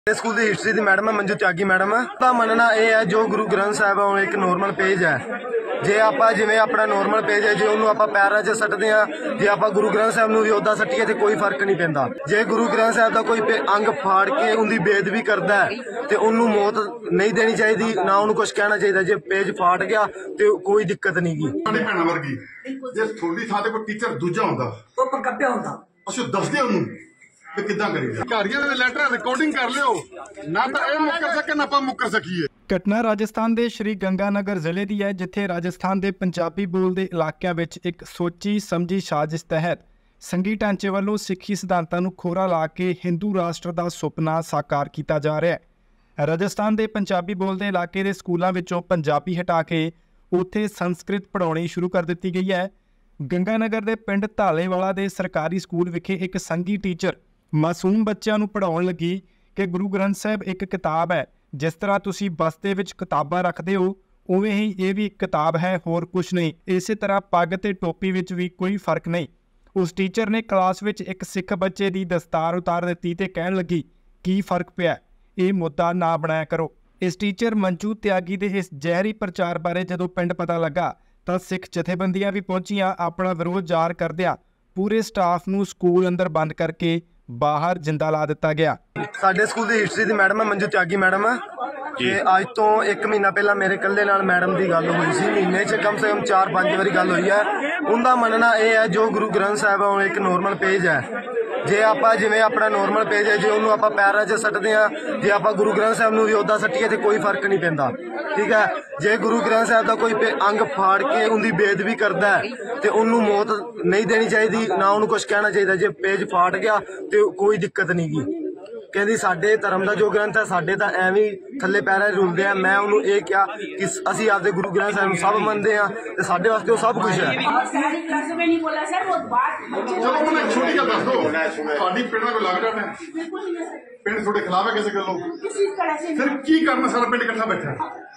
School की history की madam है मंजू त्यागी मैडम का मनना यह है जो गुरु ग्रंथ साहब है एक नॉर्मल पेज है जे आप जिवें अपना नॉर्मल पेज है जे उन्होंने आप पैरों च सटते हैं जे आप गुरु ग्रंथ साहब नूं भी उदा सट्टीए तो कोई फर्क नहीं पैंदा। जे गुरु ग्रंथ साहब का कोई अंग फाड़ के उनकी बेदबी करता है तो उन्होंने मौत नहीं देनी चाहिए, ना उन्होंने कुछ कहना चाहिए। जे पेज फाट गया तो कोई दिक्कत नहीं गी। भैणों वर्गी जे थोड़ी थां ते कोई टीचर दूजा हुंदा तो पकड़िया हुंदा असो दसदे उन्होंने कि किदां करीदा। घरियां दे लैटर रिकॉर्डिंग कर लियो ना तां इह मुकर सके ना आपां मुकर सकीए। घटना राजस्थान के श्री गंगानगर जिले की है, जिथे राजस्थान के पंजाबी बोलते इलाकों में एक सोची समझी साजिश तहत संघी ढांचे वालों सिੱਖੀ सिद्धांतों को खोरा ला के हिंदू राष्ट्र का सुपना साकार किया जा रहा है। राजस्थान के पंजाबी बोलते इलाके के स्कूलों विचों पंजाबी हटा के उत्थे संस्कृत पढ़ानी शुरू कर दी गई है। गंगानगर के पिंड धालेवाला के सरकारी स्कूल विखे एक संघी टीचर मासूम बच्चों को पढ़ाउण लगी कि गुरु ग्रंथ साहब एक किताब है, जिस तरह तुसी बस दे विच किताबां रखते हो उवें ही ये भी एक किताब है, होर कुछ नहीं। इस तरह पग ते टोपी विच भी कोई फर्क नहीं। उस टीचर ने क्लास विच एक सिख बच्चे की दस्तार उतार दी ते कहण लगी की फर्क पिया, ये मुद्दा ना बनाया करो। इस टीचर मंजू त्यागी के इस जहरी प्रचार बारे जदों पिंड पता लगा तो सिख जथेबंदियां भी पहुंचियां अपना विरोध ज़ाहिर करदिआं पूरे स्टाफ नूं स्कूल अंदर बंद करके बाहर जिंदा ला दिता गया। साडे स्कूल की हिस्ट्री की मैडम है मंजू त्यागी मैडम अज तो एक महीना पहला मेरे कल्ले नाल मैडम की गल हुई सी। महीने च कम से कम 4-5 बारी गल हुई है। उनका मनना यह है जो गुरु ग्रंथ साहब है एक नॉर्मल पेज है। जे आप जिवें अपना नॉर्मल पेज है जे उन्होंने आप पैरों च सटते हैं जे आप गुरु ग्रंथ साहब नूं भी उदा सट्टीए तो कोई फर्क नहीं पैंदा। ठीक है, जे गुरु ग्रंथ साहब का कोई अंग फाड़ के उनकी बेदबी करता है तो उन्होंने मौत नहीं देनी चाहिए, ना उन्होंने कुछ कहना चाहिए। जे पेज फाट गया तो कोई दिक्कत नहीं गी। कहती साडे धर्म का जो ग्रंथ है साडे तां एवें थल्ले पैरां रुलदे आ। मैं उन्होंने ये कहा कि असीं आपदे गुरु ग्रंथ साहब सब मनदे आ ते साडे वास्ते सब कुछ है। चलो मैं छोटी गल दस दो तुहाडी पिंड दा कोई लागड़ा है पिंड थोड़े खिलाफ है किसी गल्लों फिर की करना सारा पिंड इकट्ठा बैठा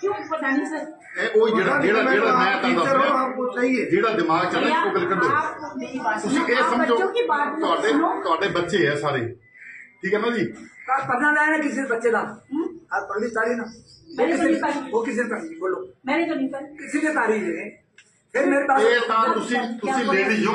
जेड़ा दिमाग चल रहा गल कड्डो। तुसीं ये समझो तुहाडे बच्चे है सारे, ठीक है ना जी। पढ़ना है किसी बच्चे का पढ़नी तारी ना वो किसी ने पढ़ी बोलो मैंने तो नहीं पढ़ी किसी ने तारी है। फिर मेरे पास ये तां तुसीं लेडी हो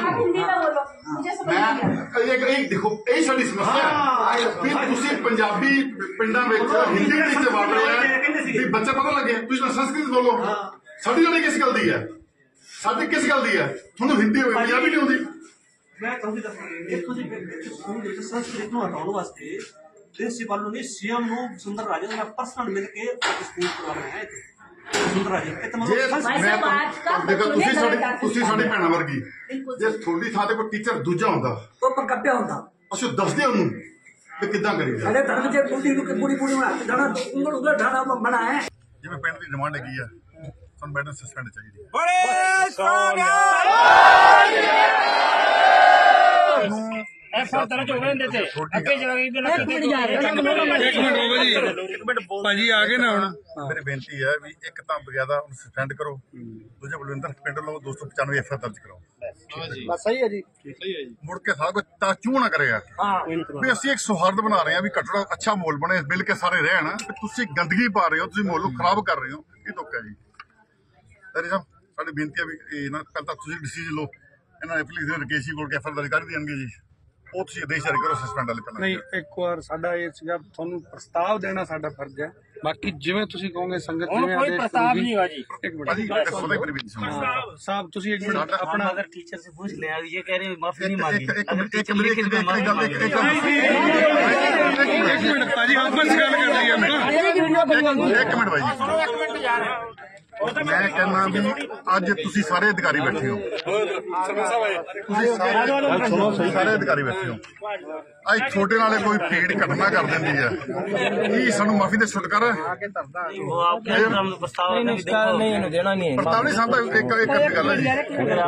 मैं एक देखो यही साडी समस्या है भी तुसीं पंजाबी पिंडां विच हिंदी टीचर वड़ रहे हैं भी बच्चे पता लगे तुसीं संस्कृत बोलो। साडी लड़ाई किस गल दी है, साडी किस गल दी है? तुहानूं हिंदी पंजाबी नहीं आउंदी। मैं कहूँगी संस्कृत को हटाने वास्ते प्रिंसिपल ने सीएम नो सुंदर राजन का पर्सनल मिलके स्कूल करवाना है। सुंदर राजन देखो तुसी साडी भैणों वर्गी जे थोड़ी थां ते कोई टीचर दूजा हुंदा तो पकड़िया हुंदा असो दसदे उन्होंने कि किदां करीदा। साडे धर्म च पूरी बना उंगल ढाणा बना है। जिवें पिंड दी डिमांड हैगी आ तुहानूं मैडम सस्पेंड चाहिदी मेरी बेनती है भी एक तां बगैदा सस्पेंड करो, दूजे बलविंदर पिंड लो 295 एफआईआर दर्ज कराओ। सही है जी मुड़ के सारा कुछ ताचू ना करेगा भी असीं एक सौहार्द बना रहे हैं भी घट्टो घट्ट अच्छा माहौल बने मिल के सारे रहन। तुसीं गंदगी पा रहे हो, तुसीं माहौल खराब कर रहे हो, ये धोखा है जी। साहब साडी बेनती है भी ना कल तक तुसीं डिसीजन लो, इन्हां ने पुलिस रकेशी कोल एफआईआर दर्ज कर देणगे जी। ਉਹ ਤੁਸੀਂ ਆਦੇਸ਼ ਜਾਰੀ ਕਰੋ ਸਸਪੈਂਡ ਵਾਲੇ ਪਹਿਲਾਂ। ਨਹੀਂ ਇੱਕ ਵਾਰ ਸਾਡਾ ਇਹ ਸੀਗਾ ਤੁਹਾਨੂੰ ਪ੍ਰਸਤਾਵ ਦੇਣਾ ਸਾਡਾ ਫਰਜ਼ ਹੈ, ਬਾਕੀ ਜਿਵੇਂ ਤੁਸੀਂ ਕਹੋਗੇ ਸੰਗਤ ਜਿਵੇਂ कोई प्रस्ताव नहीं होगा जी। ਇੱਕ ਮਿੰਟ ਸਾਹਿਬ ਤੁਸੀਂ ਇੱਕ ਮਿੰਟ अपना अगर टीचर से पूछ ले ये कह रहे माफी नहीं मांगी एक मिनट भाजी आपस गल कर रही है एक मिनट भाई मैं कहना भी अज तुसी सारे अधिकारी बैठे हो, सारे अधिकारी बैठे हो अज थोड़े नाल कोई भीड़ घटना कर देंदी है की सानू माफी दे छुटकारा प्रस्ताव नहीं साहब एक गल है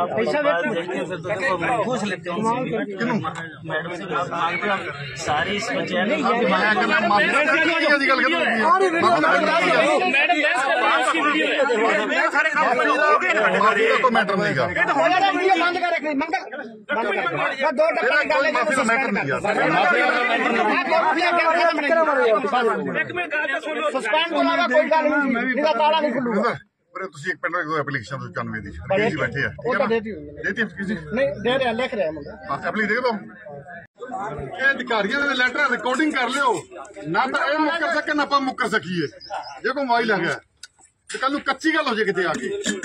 पूछ लेते हैं मैडम से सारी इस बच्चे मैं कहना माफी ਸਾਰੇ ਕੰਮ ਹੋ ਗਏ ਨੇ ਮਾਫੀ ਦਾ ਕੋਈ ਮੈਟਰ ਨਹੀਂਗਾ ਇਹ ਤਾਂ ਹੁਣ ਬੰਦ ਕਰ ਰੱਖ ਮੰਗਲ ਦੋ ਟੱਕਰ ਦੀ ਗੱਲ ਹੈ ਮਾਫੀ ਦਾ ਮੈਟਰ ਨਹੀਂ ਯਾਰ ਇੱਕ ਮਿੰਟ ਗੱਲ ਤਾਂ ਸੁਣੋ ਸਸਪੈਂਡ ਤੋਂ ਇਲਾਵਾ ਕੋਈ ਗੱਲ ਨਹੀਂ ਇਹਦਾ ਤਾਲਾ ਨਹੀਂ ਖੁੱਲੂਗਾ ਪਰ ਤੁਸੀਂ ਇੱਕ ਪਿੰਡ ਕੋਈ ਐਪਲੀਕੇਸ਼ਨ 95 ਦੀ ਰਕੇਸ਼ ਜੀ ਬੈਠੇ ਆ ਉਹ ਤਾਂ ਦੇਤੀ ਦੇਤੀ ਕਿਸੇ ਨਹੀਂ ਦੇ ਰਿਹਾ ਲਿਖ ਰਿਹਾ ਮੁੰਡਾ ਐਪਲੀ ਦੇ ਦੋ ਇਹ ਅਧਿਕਾਰੀਆਂ ਦੇ ਲੈਟਰ ਰਿਕਾਰਡਿੰਗ ਕਰ ਲਿਓ ਨਾ ਤਾਂ ਇਹ ਮੁੱਕਰ ਸਕਣ ਆਪਾਂ ਮੁੱਕਰ ਸਕੀਏ ਜੇ ਕੋਈ ਮੋਬਾਈਲ ਹੈਗਾ ਤੇ ਕੱਲ ਨੂੰ ਕੱਚੀ ਗੱਲ ਹੋ ਜੇ ਕਿਤੇ ਆ ਕੇ